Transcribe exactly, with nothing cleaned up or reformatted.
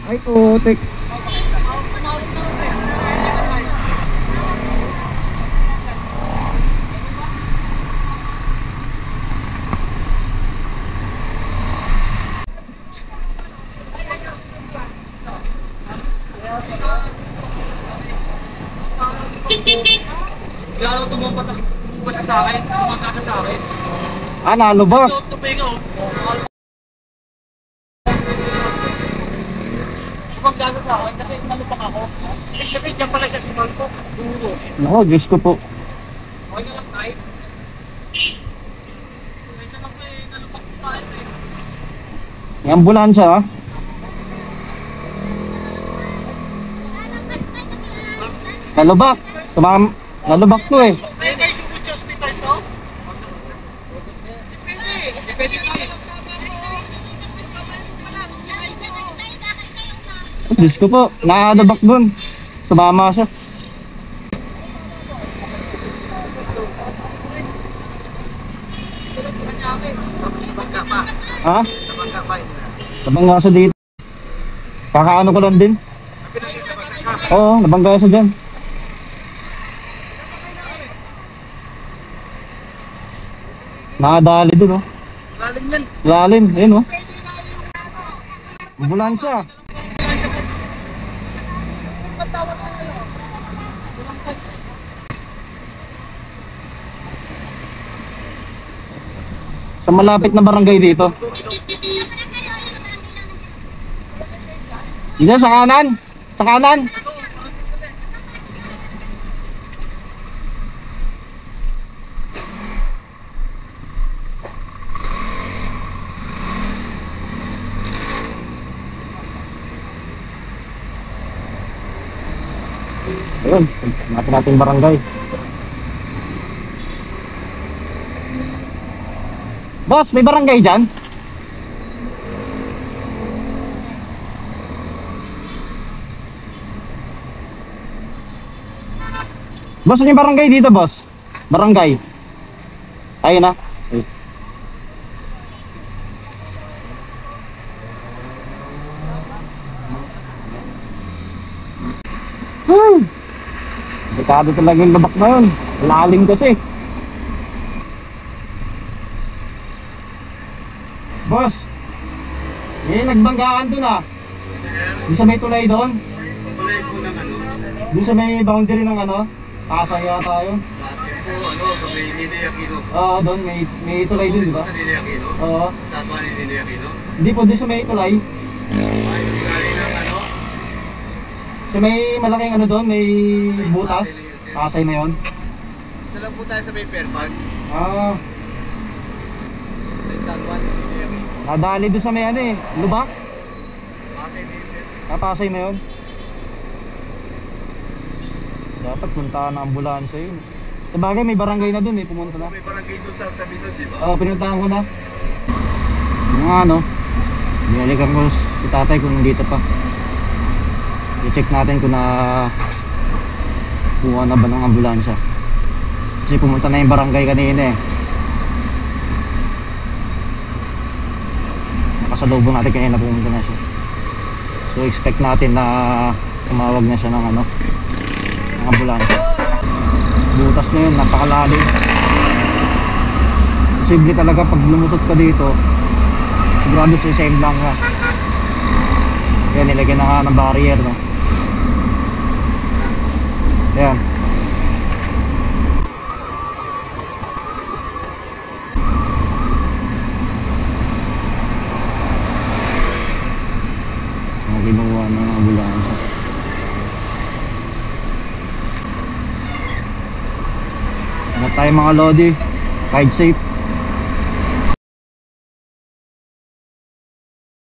Ay, putik. Kaya ako tumumpat tumumpat sa akin, tumangka sa akin. Ah, nalubak. Tuminga oh. Tumangka sa akin kasi nalupak ako. Eh, syempre, dyan pala siya sumalpok. Duro. Nako, Diyos ko po. Okay na lang tayo. Medyo lang may nalupak ko tayo eh. May ambulansya, ha? Nalubak. Tumam... Nalubak to eh. Kaya kayo sugod sa hospital to? Depende. Depende tayo. Diyos ko po, nakadabak dun. Tumama siya. Ha? Nabangga siya dito. Kakaano ko lang din. Oo, nabangga siya dyan. Nakadali dun, oh. Lalim yan. Lalim, ayun, oh. Ambulansya. Sa malapit na barangay dito. Diyan sa kanan. Sa kanan. Ayun, natin natin barangay. Boss, may barangay dyan? Boss, ano yung barangay dito, boss? Barangay. Ayun na. Ayun. Hmm. Dekado talaga yung labak na yun. Lalim kasi. Boss, eh, nagbanggaan doon ah. Doon sa may tulay doon. Tulay po ng ano? Doon sa may boundary ng ano. Pasay yata yun. Dati po ano, sa may Ninoy Aquino. Oo, doon may, may tulay doon, di ba? Sa Ninoy Aquino? Oo. Tama ni Ninoy Aquino? Hindi po, doon sa may tulay. Ay, yung galing ng ano? Sa may malaking ano doon, may butas. Pasay na yun. Ito lang po tayo sa may Fairbank. Ah, San Juan, Ninoy Aquino. nadali doon sa may ano eh, lubak. Pasay Ninoy. Kapasay na yun. Dapat puntahan ng ambulansya yun. Sa bagay may barangay na dun eh, pumunta na. May barangay doon sa tabi nun, di ba? Oo, pinuntahan ko na. Yung nga ano, binalikan ko si tatay kung nandito pa. I-check natin kung na kuha na ba ng ambulansya. Kasi pumunta na yung barangay kanina eh. Nakasalubong natin kanina, pumunta na siya. So expect natin na tumawag na siya ng ano, ng ambulansya. Butas na yun, napakalalim. Posible talaga pag lumutot ka dito, sigurado sa same lang ka. Yan, nilagyan na nga ng barrier, no? Yan. Ang ginawa na ng ambulansya. Ano tayo mga lodi, ride safe.